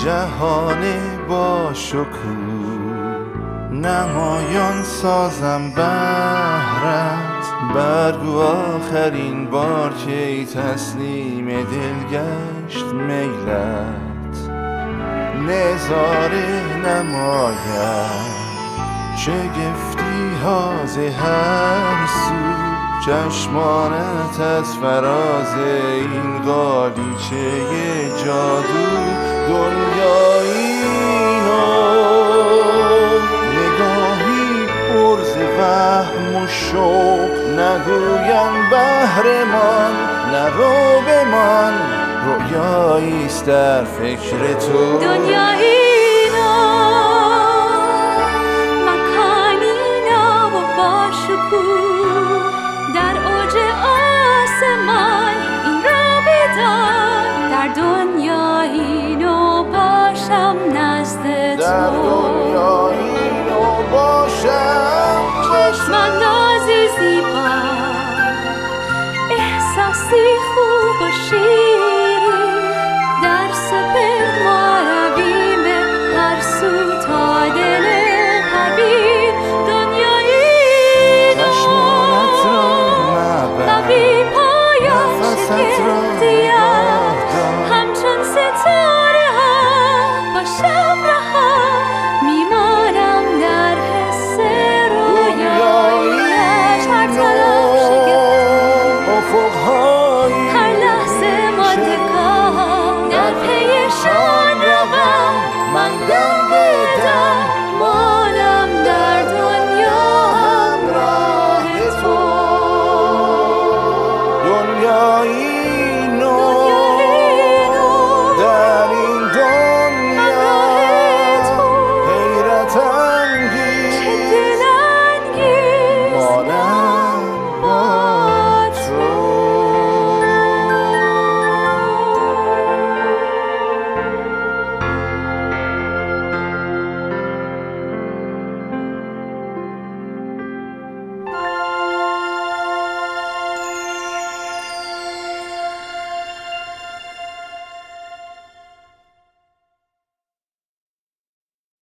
جهان با شکوه نمایان سازم بهرت، برگو آخرین بار که ای تسلیم دل گشت میلت، نظاره نماید شگفتی ها ز هر سو، چشمانت از فراز این قالیچه جادو، دنیایی نگاهی عرض وهم و شوق، نگویم بهرمان نرو بمان، رویاییست در فکر تو. دنیایی مکانی نو و با شکوه، در اوج آسمان این را بدان، در دنیایی نو باشم نزد تو، در دنیایی نو باشم چشم‌اندازی زیبا، احساسی خوب و شیرین، در سپهر ما رویم هر سو تا دل پروین، دنیایی چشمانت را مبر، قوی پایان نفست را شگفتیم، همچون ستاره ها با شب رها، میمانم در حس رویاییش، هر طرف شگفتی افقها